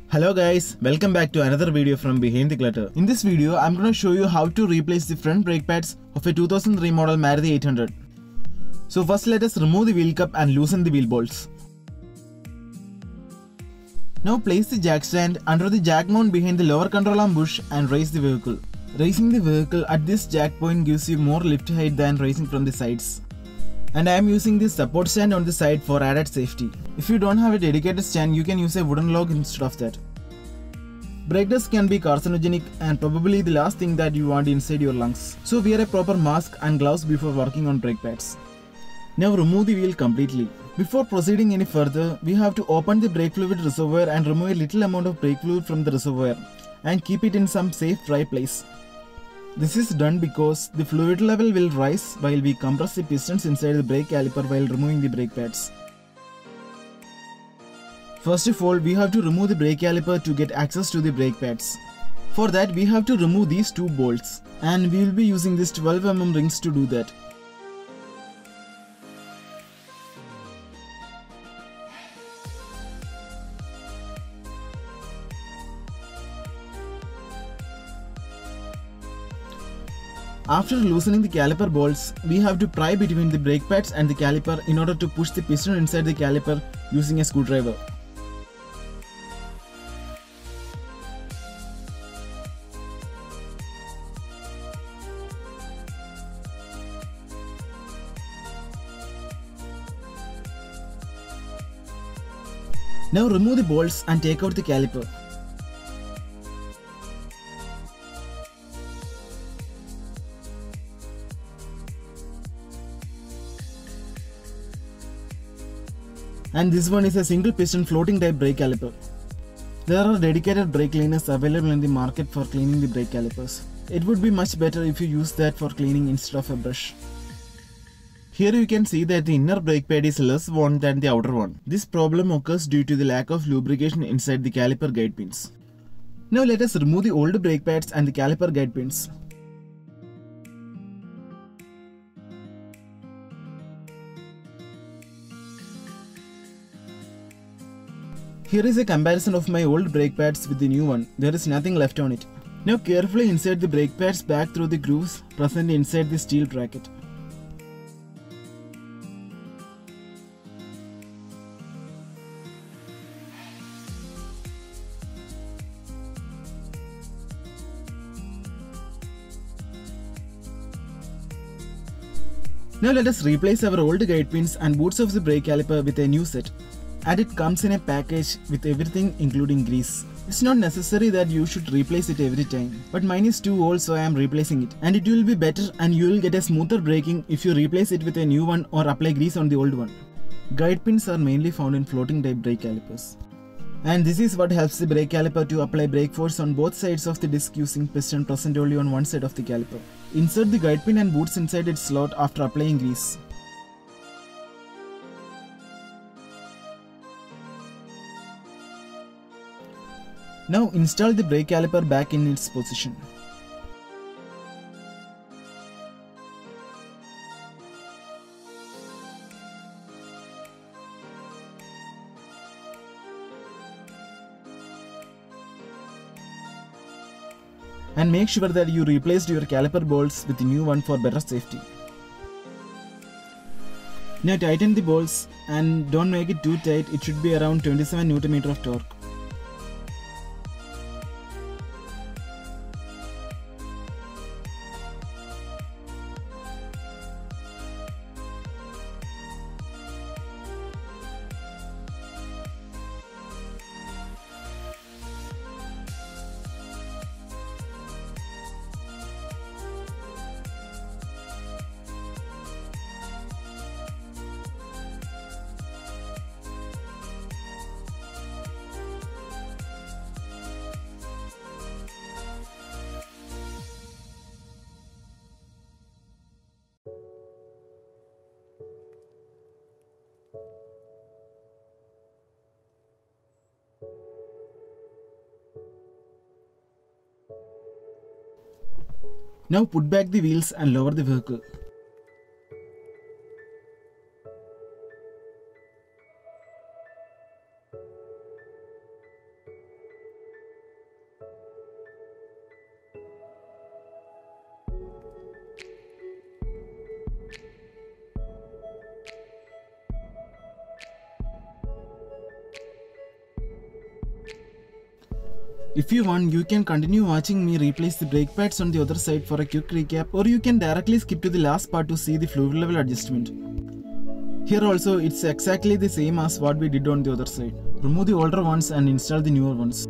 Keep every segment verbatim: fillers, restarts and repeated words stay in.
Hello guys, welcome back to another video from Behind the Clutter. In this video, I'm gonna show you how to replace the front brake pads of a two thousand three model Maruti eight hundred. So first let us remove the wheel cup and loosen the wheel bolts. Now place the jack stand under the jack mount behind the lower control arm bush and raise the vehicle. Raising the vehicle at this jack point gives you more lift height than raising from the sides. And I am using this support stand on the side for added safety. If you don't have a dedicated stand, you can use a wooden log instead of that. Brake dust can be carcinogenic and probably the last thing that you want inside your lungs. So wear a proper mask and gloves before working on brake pads. Now remove the wheel completely. Before proceeding any further, we have to open the brake fluid reservoir and remove a little amount of brake fluid from the reservoir and keep it in some safe dry place. This is done because the fluid level will rise while we compress the pistons inside the brake caliper while removing the brake pads. First of all, we have to remove the brake caliper to get access to the brake pads. For that, we have to remove these two bolts, and we will be using these twelve millimeter rings to do that. After loosening the caliper bolts, we have to pry between the brake pads and the caliper in order to push the piston inside the caliper using a screwdriver. Now remove the bolts and take out the caliper. And this one is a single piston floating type brake caliper. There are dedicated brake cleaners available in the market for cleaning the brake calipers. It would be much better if you use that for cleaning instead of a brush. Here you can see that the inner brake pad is less worn than the outer one. This problem occurs due to the lack of lubrication inside the caliper guide pins. Now let us remove the old brake pads and the caliper guide pins. Here is a comparison of my old brake pads with the new one. There is nothing left on it. Now carefully insert the brake pads back through the grooves present inside the steel bracket. Now let us replace our old guide pins and boots of the brake caliper with a new set. And it comes in a package with everything including grease. It's not necessary that you should replace it every time, but mine is too old, so I am replacing it. And it will be better and you will get a smoother braking if you replace it with a new one or apply grease on the old one. Guide pins are mainly found in floating type brake calipers. And this is what helps the brake caliper to apply brake force on both sides of the disc using piston present only on one side of the caliper. Insert the guide pin and boots inside its slot after applying grease. Now install the brake caliper back in its position. And make sure that you replaced your caliper bolts with the new one for better safety. Now tighten the bolts and don't make it too tight, it should be around twenty-seven newton meters of torque. Now put back the wheels and lower the vehicle. If you want, you can continue watching me replace the brake pads on the other side for a quick recap, or you can directly skip to the last part to see the fluid level adjustment. Here also it's exactly the same as what we did on the other side. Remove the older ones and install the newer ones.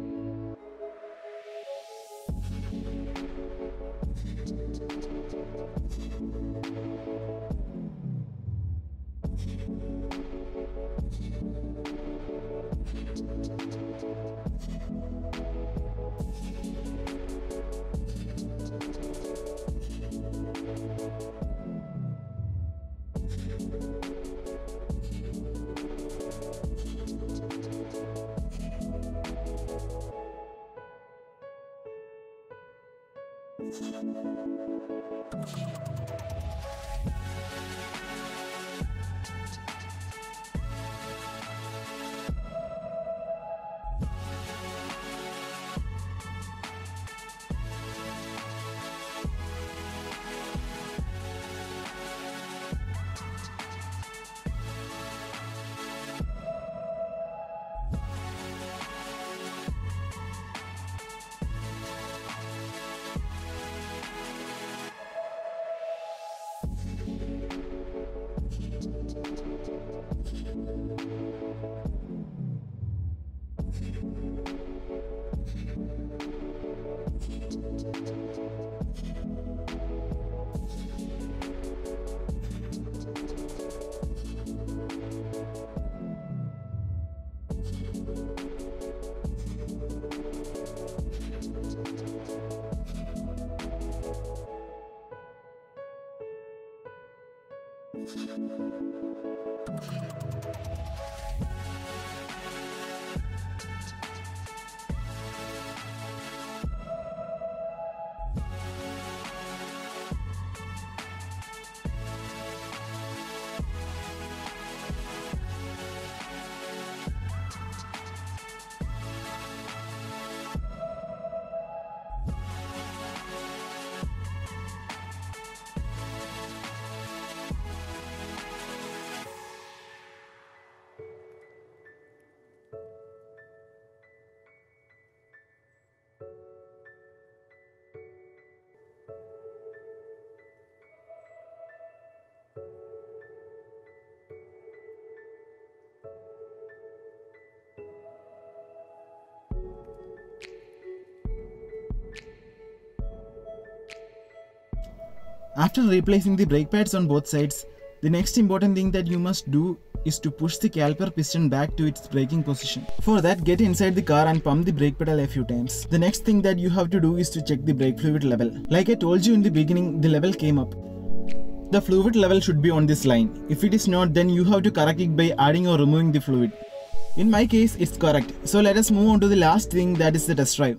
After replacing the brake pads on both sides, the next important thing that you must do is to push the caliper piston back to its braking position. For that, get inside the car and pump the brake pedal a few times. The next thing that you have to do is to check the brake fluid level. Like I told you in the beginning, the level came up. The fluid level should be on this line. If it is not, then you have to correct it by adding or removing the fluid. In my case, it's correct. So let us move on to the last thing, that is the test drive.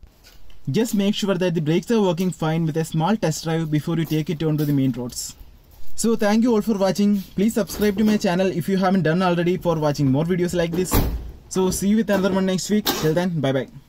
Just make sure that the brakes are working fine with a small test drive before you take it onto the main roads. So thank you all for watching. Please subscribe to my channel if you haven't done already for watching more videos like this. So see you with another one next week. Till then, bye bye.